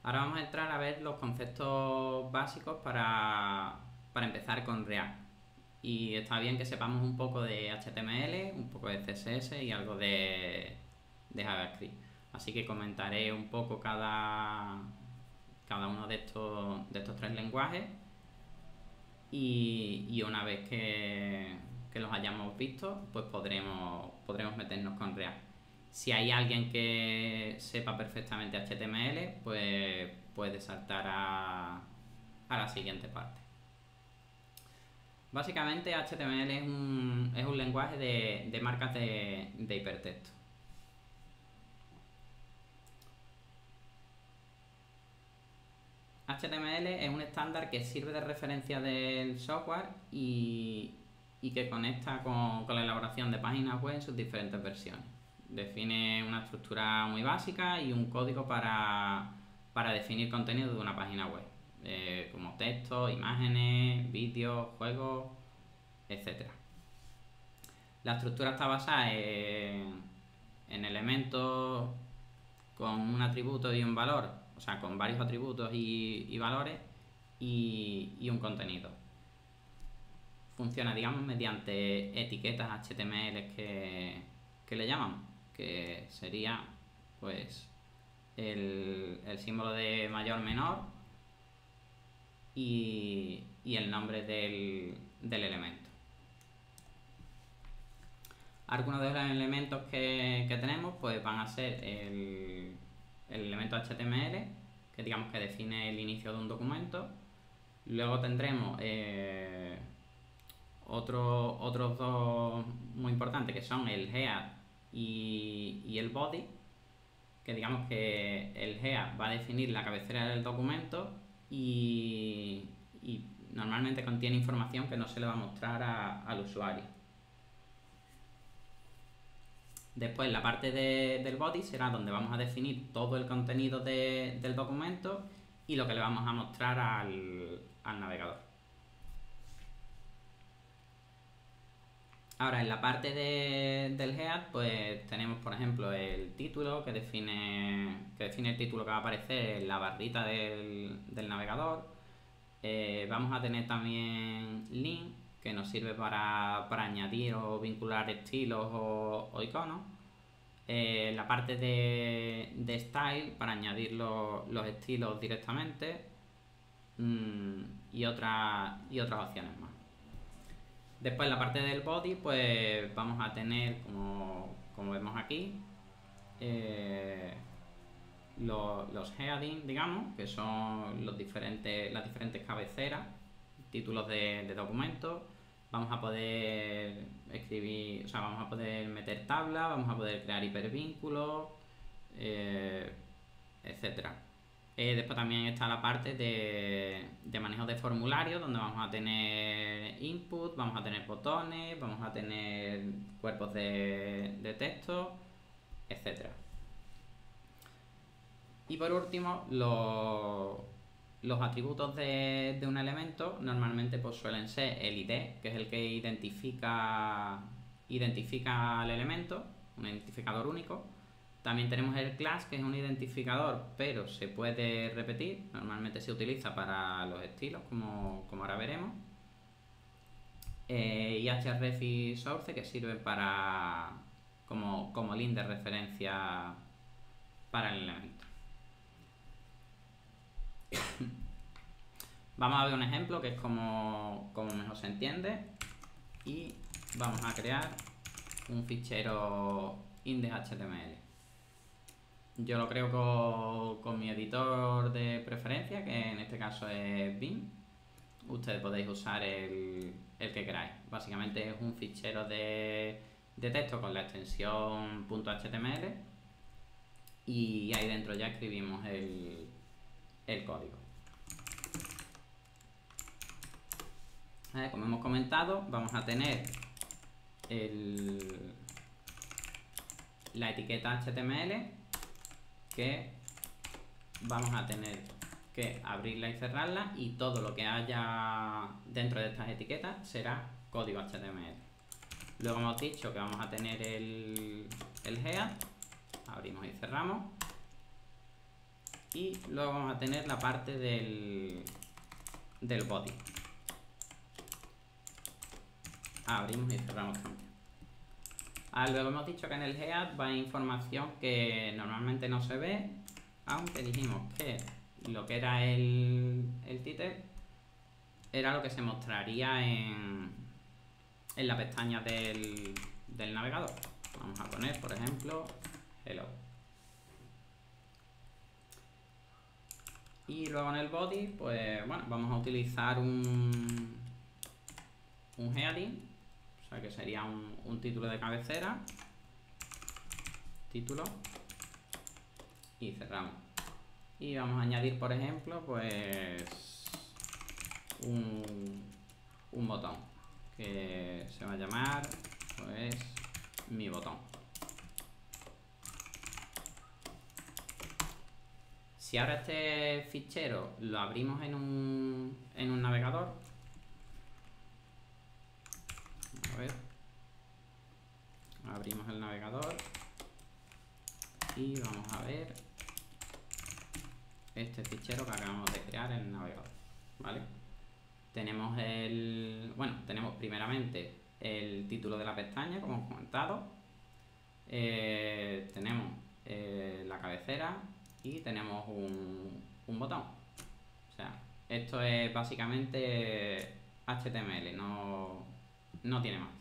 Ahora vamos a entrar a ver los conceptos básicos para empezar con React. Y está bien que sepamos un poco de HTML, un poco de CSS y algo de JavaScript. Así que comentaré un poco cada uno de estos tres lenguajes y una vez que los hayamos visto, pues podremos meternos con React. Si hay alguien que sepa perfectamente HTML, pues puede saltar a la siguiente parte. Básicamente HTML es un lenguaje de marcas de hipertexto. HTML es un estándar que sirve de referencia del software y que conecta con la elaboración de páginas web en sus diferentes versiones. Define una estructura muy básica y un código para definir contenido de una página web, como texto, imágenes, vídeos, juegos, etc. La estructura está basada en elementos con un atributo y un valor, o sea, con varios atributos y valores y un contenido. Funciona, digamos, mediante etiquetas HTML que le llaman, que sería pues el símbolo de mayor menor y el nombre del elemento. Algunos de los elementos que tenemos pues van a ser el elemento HTML, que digamos que define el inicio de un documento. Luego tendremos otros dos muy importantes, que son el head y el body, que digamos que el head va a definir la cabecera del documento y normalmente contiene información que no se le va a mostrar al usuario. Después la parte del body será donde vamos a definir todo el contenido del documento y lo que le vamos a mostrar al navegador. Ahora en la parte del head pues tenemos por ejemplo el título que define el título que va a aparecer en la barrita del navegador. Vamos a tener también link, que nos sirve para añadir o vincular estilos o iconos. La parte de style para añadir los estilos directamente y otras opciones más. Después en la parte del body pues vamos a tener, como vemos aquí, los headings, digamos, que son las diferentes cabeceras, títulos de documentos. Vamos a poder escribir, o sea, vamos a poder meter tablas, vamos a poder crear hipervínculos, etcétera. Después también está la parte de manejo de formularios, donde vamos a tener input, vamos a tener botones, vamos a tener cuerpos de texto, etcétera. Y por último, los atributos de un elemento normalmente pues suelen ser el ID, que es el que identifica al elemento, un identificador único. También tenemos el class, que es un identificador, pero se puede repetir. Normalmente se utiliza para los estilos, como ahora veremos. Y href source, que sirve como link de referencia para el elemento. Vamos a ver un ejemplo que es como mejor se entiende, y vamos a crear un fichero index.html. Yo lo creo con mi editor de preferencia, que en este caso es Vim. Ustedes podéis usar el que queráis. Básicamente es un fichero de texto con la extensión .html y ahí dentro ya escribimos el código. Como hemos comentado, vamos a tener la etiqueta HTML, que vamos a tener que abrirla y cerrarla, y todo lo que haya dentro de estas etiquetas será código HTML. Luego hemos dicho que vamos a tener el head, abrimos y cerramos. Y luego vamos a tener la parte del body. Abrimos y cerramos también. Luego hemos dicho que en el head va información que normalmente no se ve, aunque dijimos que lo que era el title era lo que se mostraría en la pestaña del navegador. Vamos a poner, por ejemplo, hello. Y luego en el body, pues bueno, vamos a utilizar un heading, o sea que sería un título de cabecera, título, y cerramos. Y vamos a añadir, por ejemplo, pues un botón que se va a llamar pues mi botón. Si ahora este fichero lo abrimos en un navegador, a ver, abrimos el navegador y vamos a ver este fichero que acabamos de crear en el navegador, ¿vale? Tenemos tenemos primeramente el título de la pestaña, como hemos comentado, tenemos la cabecera y tenemos un botón. O sea, esto es básicamente HTML, no tiene más.